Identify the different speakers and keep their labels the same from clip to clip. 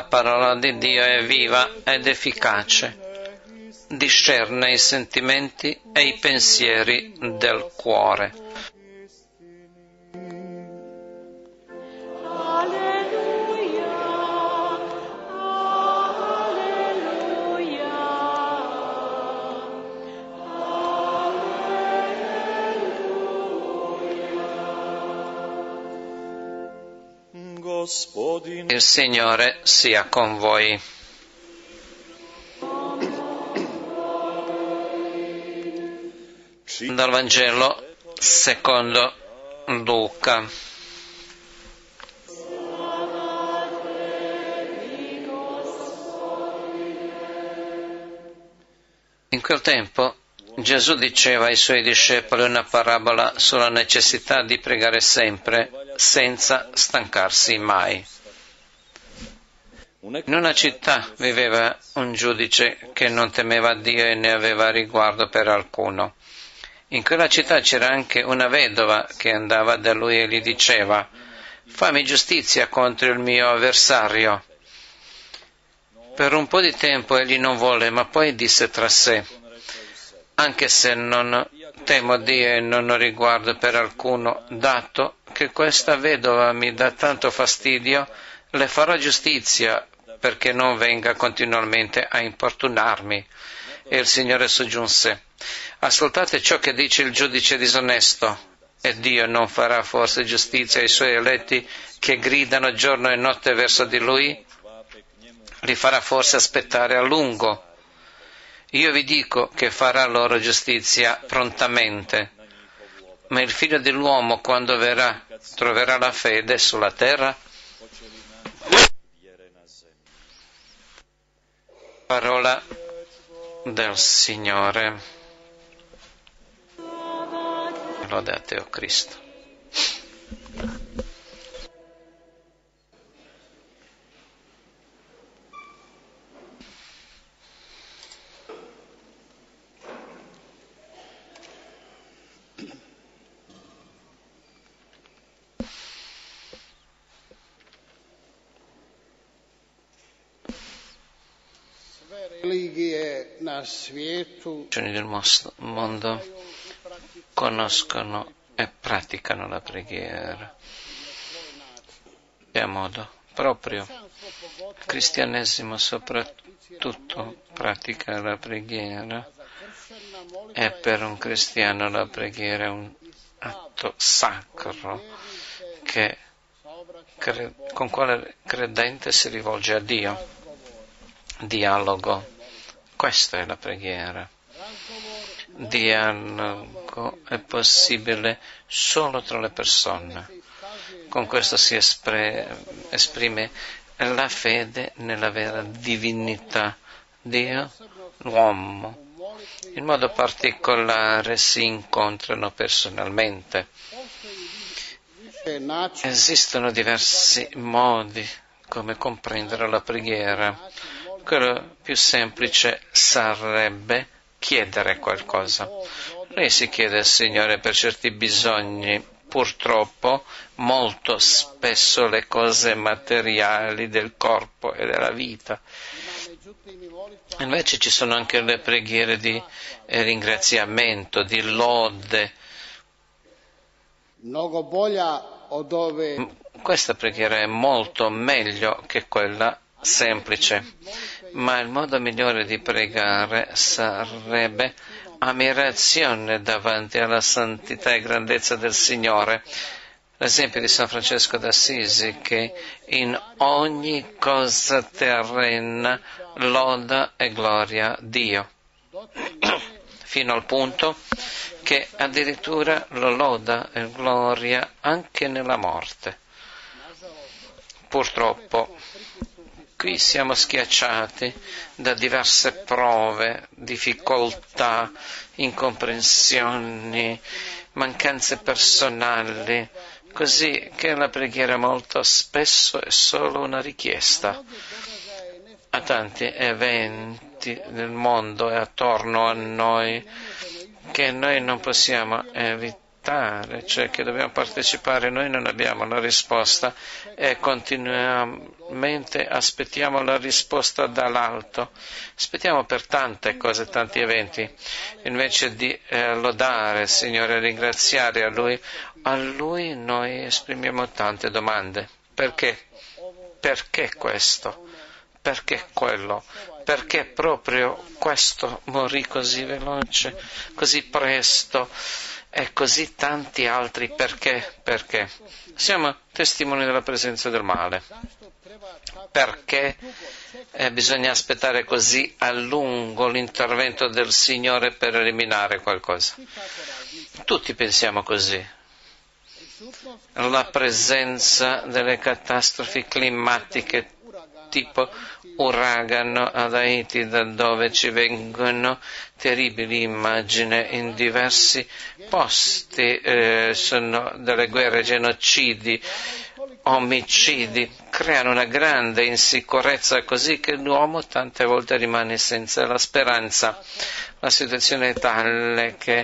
Speaker 1: parola di Dio è viva ed efficace, discerne i sentimenti e i pensieri del cuore. Il Signore sia con voi. Dal Vangelo secondo Luca. In quel tempo Gesù diceva ai suoi discepoli una parabola sulla necessità di pregare sempre, senza stancarsi mai. In una città viveva un giudice che non temeva Dio e ne aveva riguardo per alcuno. In quella città c'era anche una vedova che andava da lui e gli diceva: «Fammi giustizia contro il mio avversario». Per un po' di tempo egli non volle, ma poi disse tra sé: «Anche se non temo Dio e non ho riguardo per alcuno, dato che questa vedova mi dà tanto fastidio, le farò giustizia perché non venga continuamente a importunarmi». E il Signore soggiunse: «Ascoltate ciò che dice il giudice disonesto. E Dio non farà forse giustizia ai suoi eletti che gridano giorno e notte verso di Lui? Li farà forse aspettare a lungo? Io vi dico che farà loro giustizia prontamente. Ma il Figlio dell'uomo, quando verrà, troverà la fede sulla terra?» Parola del Signore. Lode a te, o Cristo. Nazioni del mondo conoscono e praticano la preghiera e a modo proprio. Il cristianesimo soprattutto pratica la preghiera, e per un cristiano la preghiera è un atto sacro con quale credente si rivolge a Dio. Dialogo. Questa è la preghiera. Dialogo è possibile solo tra le persone. Con questo si esprime la fede nella vera divinità. Dio, l'uomo, in modo particolare si incontrano personalmente. Esistono diversi modi come comprendere la preghiera. Quello più semplice sarebbe chiedere qualcosa. Lei si chiede al Signore per certi bisogni. Purtroppo, molto spesso le cose materiali del corpo e della vita. Invece ci sono anche le preghiere di ringraziamento, di lode. Questa preghiera è molto meglio che quella semplice, ma il modo migliore di pregare sarebbe ammirazione davanti alla santità e grandezza del Signore. L'esempio di San Francesco d'Assisi, che in ogni cosa terrena loda e gloria Dio, fino al punto che addirittura lo loda e gloria anche nella morte. Purtroppo qui siamo schiacciati da diverse prove, difficoltà, incomprensioni, mancanze personali, così che la preghiera molto spesso è solo una richiesta. A tanti eventi nel mondo e attorno a noi che noi non possiamo evitare aiutare, cioè che dobbiamo partecipare. Noi non abbiamo la risposta e continuamente aspettiamo la risposta dall'alto. Aspettiamo per tante cose, tanti eventi, invece di lodare il Signore e ringraziare a Lui noi esprimiamo tante domande. Perché? Perché questo? Perché quello? Perché proprio questo morì così veloce, così presto e così tanti altri? Perché? Perché? Siamo testimoni della presenza del male. Perché bisogna aspettare così a lungo l'intervento del Signore per eliminare qualcosa? Tutti pensiamo così. La presenza delle catastrofi climatiche tipo uragano ad Haiti, da dove ci vengono terribili immagini in diversi posti, sono delle guerre, genocidi, omicidi, creano una grande insicurezza così che l'uomo tante volte rimane senza la speranza. La situazione è tale che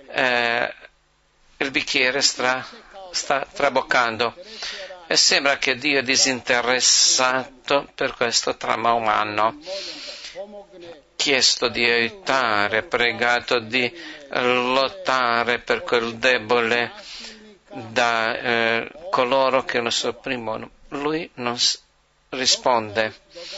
Speaker 1: il bicchiere sta traboccando e sembra che Dio è disinteressato per questo dramma umano. Chiesto di aiutare, pregato di lottare per quel debole da coloro che lo sopprimono. Lui non risponde.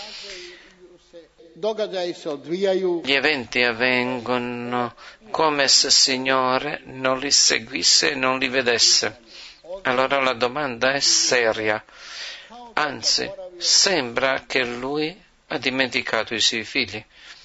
Speaker 1: Gli eventi avvengono come se il Signore non li seguisse e non li vedesse. Allora la domanda è seria, anzi sembra che Lui ha dimenticato i suoi figli.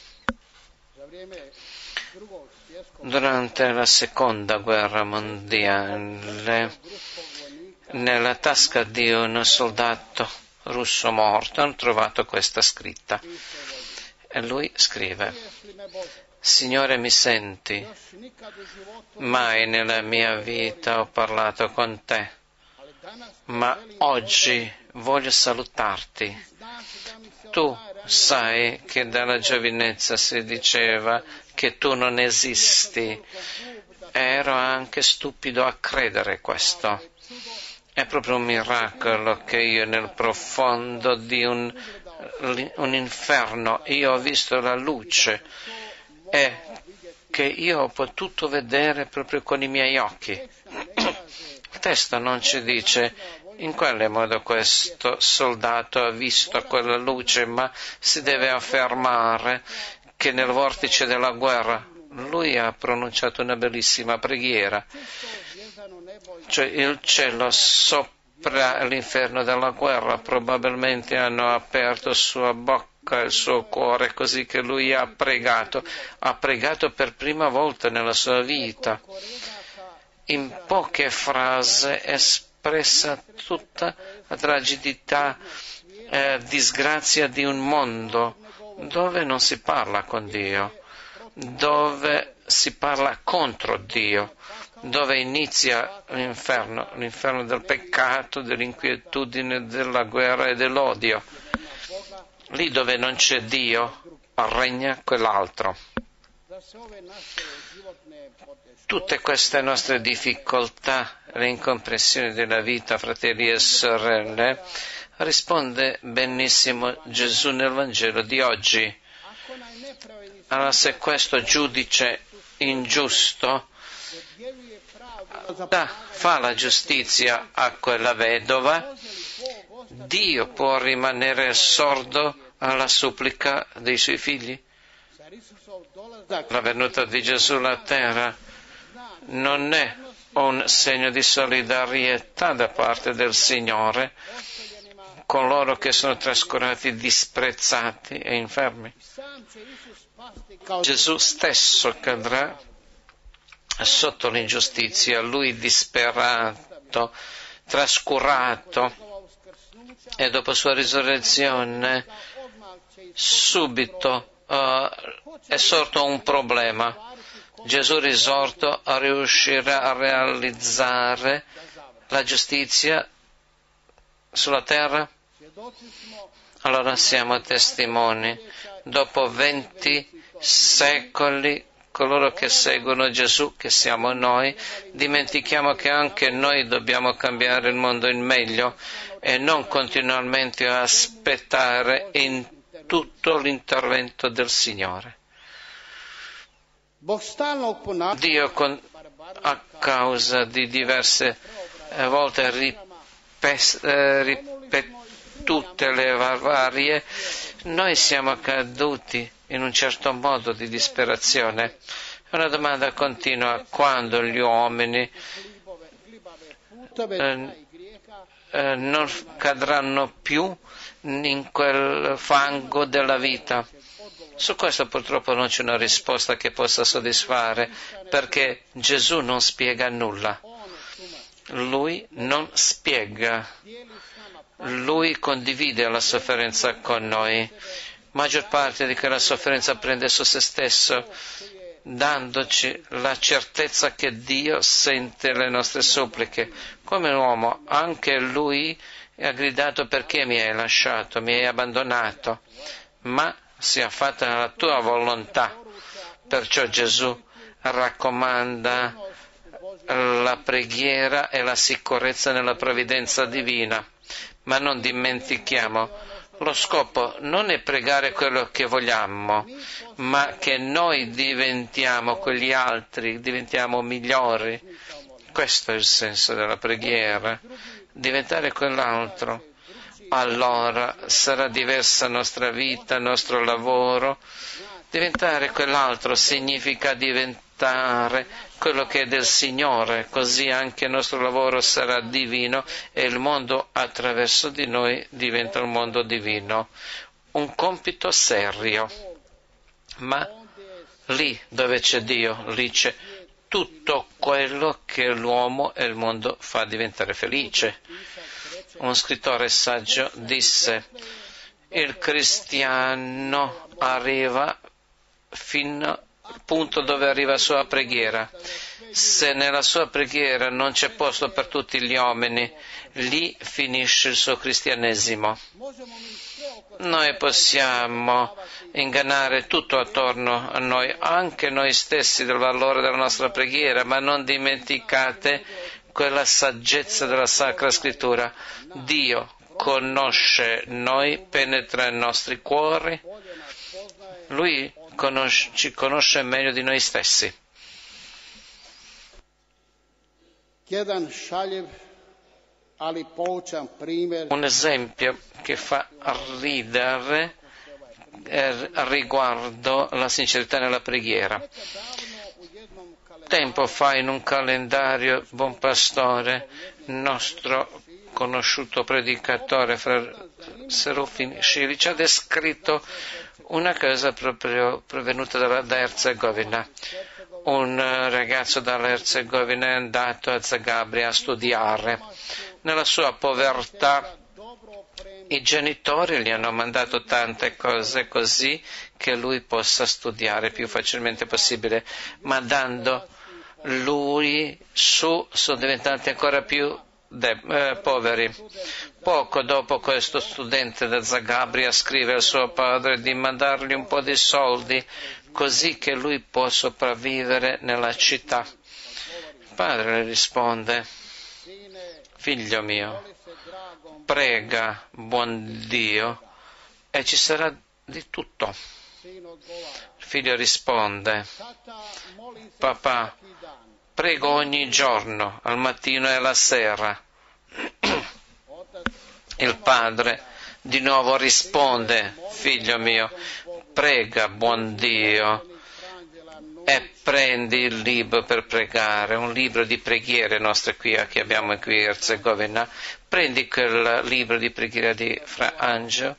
Speaker 1: Durante la seconda guerra mondiale, nella tasca di un soldato russo morto hanno trovato questa scritta e lui scrive: Signore, mi senti? Mai nella mia vita ho parlato con te, ma oggi voglio salutarti. Tu sai che dalla giovinezza si diceva che tu non esisti. Ero anche stupido a credere questo. È proprio un miracolo che io nel profondo di un inferno io ho visto la luce e che io ho potuto vedere proprio con i miei occhi. Il testo non ci dice in quale modo questo soldato ha visto quella luce, ma si deve affermare che nel vortice della guerra lui ha pronunciato una bellissima preghiera, cioè il cielo sopra l'inferno della guerra probabilmente hanno aperto sua bocca, il suo cuore, così che lui ha pregato per prima volta nella sua vita. In poche frasi espressa tutta la tragicità e disgrazia di un mondo dove non si parla con Dio, dove si parla contro Dio, dove inizia l'inferno del peccato, dell'inquietudine, della guerra e dell'odio. Lì dove non c'è Dio, regna quell'altro. Tutte queste nostre difficoltà, le incomprensioni della vita, fratelli e sorelle, risponde benissimo Gesù nel Vangelo di oggi. Allora, se questo giudice ingiusto fa la giustizia a quella vedova, Dio può rimanere sordo alla supplica dei suoi figli? La venuta di Gesù alla terra non è un segno di solidarietà da parte del Signore con loro che sono trascurati, disprezzati e infermi. Gesù stesso cadrà sotto l'ingiustizia, lui disperato, trascurato, e dopo sua risurrezione subito è sorto un problema. Gesù risorto riuscirà a realizzare la giustizia sulla terra? Allora siamo testimoni. Dopo 20 secoli coloro che seguono Gesù, che siamo noi, dimentichiamo che anche noi dobbiamo cambiare il mondo in meglio e non continuamente aspettare in tutto l'intervento del Signore. Dio, a causa di diverse volte ripetute le barbarie, noi siamo caduti in un certo modo di disperazione. Una domanda continua: quando gli uomini non cadranno più in quel fango della vita? Su questo purtroppo non c'è una risposta che possa soddisfare, perché Gesù non spiega nulla. Lui non spiega. Lui condivide la sofferenza con noi. Maggior parte di quella sofferenza prende su se stesso, dandoci la certezza che Dio sente le nostre suppliche. Come un uomo, anche Lui ha gridato: perché mi hai lasciato, mi hai abbandonato? Ma sia fatta la tua volontà. Perciò Gesù raccomanda la preghiera e la sicurezza nella provvidenza divina. Ma non dimentichiamo, lo scopo non è pregare quello che vogliamo, ma che noi diventiamo quegli altri, diventiamo migliori. Questo è il senso della preghiera, diventare quell'altro. Allora sarà diversa la nostra vita, il nostro lavoro. Diventare quell'altro significa diventare quello che è del Signore, così anche il nostro lavoro sarà divino e il mondo attraverso di noi diventa un mondo divino. Un compito serio, ma lì dove c'è Dio, lì c'è tutto quello che l'uomo e il mondo fa diventare felice. Un scrittore saggio disse: il cristiano arriva fino al punto dove arriva la sua preghiera. Se nella sua preghiera non c'è posto per tutti gli uomini, lì finisce il suo cristianesimo. Noi possiamo ingannare tutto attorno a noi, anche noi stessi, del valore della nostra preghiera, ma non dimenticate quella saggezza della Sacra Scrittura. Dio conosce noi, penetra i nostri cuori. Lui ci conosce meglio di noi stessi. Un esempio che fa ridere riguardo la sincerità nella preghiera. Tempo fa, in un calendario, Buon Pastore, nostro conosciuto predicatore Fra Serufin Šilić, ha descritto una cosa proprio provenuta da Erzegovina. Un ragazzo dall'Erzegovina è andato a Zagabria a studiare. Nella sua povertà i genitori gli hanno mandato tante cose così che lui possa studiare più facilmente possibile, ma dando lui sono diventati ancora più poveri. Poco dopo, questo studente da Zagabria scrive al suo padre di mandargli un po' di soldi così che lui può sopravvivere nella città. Il padre le risponde: figlio mio, prega buon Dio e ci sarà di tutto. Il figlio risponde: papà, prego ogni giorno, al mattino e alla sera. Il padre di nuovo risponde: figlio mio, prega buon Dio e prendi il libro per pregare, un libro di preghiere nostre che abbiamo qui in Erzegovina. Prendi quel libro di preghiera di Fra Angelo.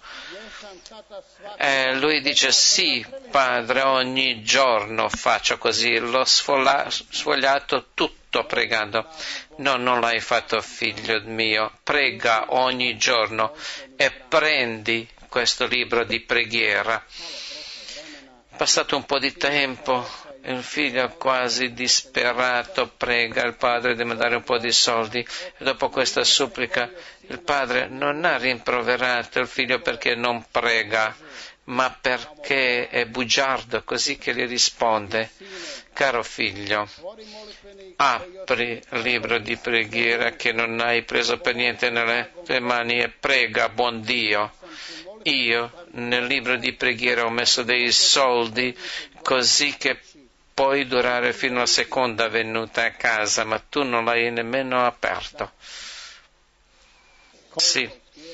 Speaker 1: E lui dice: sì, padre, ogni giorno faccio così, l'ho sfogliato tutto pregando. No, non l'hai fatto, figlio mio, prega ogni giorno e prendi questo libro di preghiera. Passato un po' di tempo, il figlio quasi disperato prega il padre di mandare un po' di soldi e dopo questa supplica il padre non ha rimproverato il figlio perché non prega, ma perché è bugiardo, così che gli risponde: caro figlio, apri il libro di preghiera che non hai preso per niente nelle tue mani e prega, buon Dio. Io nel libro di preghiera ho messo dei soldi così che puoi durare fino alla seconda venuta a casa, ma tu non l'hai nemmeno aperto. Sì.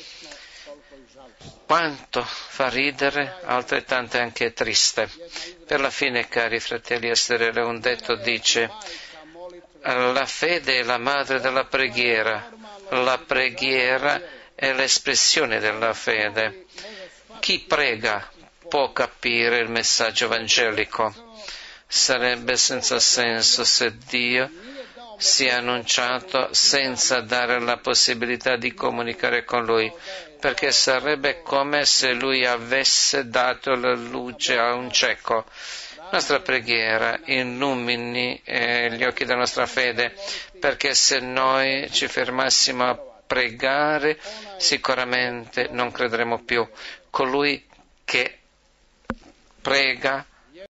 Speaker 1: Quanto fa ridere, altrettanto è anche triste. Per la fine, cari fratelli e sorelle, un detto dice: la fede è la madre della preghiera, la preghiera è l'espressione della fede. Chi prega può capire il messaggio evangelico. Sarebbe senza senso se Dio sia annunciato senza dare la possibilità di comunicare con Lui, perché sarebbe come se Lui avesse dato la luce a un cieco. Nostra preghiera illumini gli occhi della nostra fede, perché se noi ci fermassimo a pregare, sicuramente non crederemo più. Colui che prega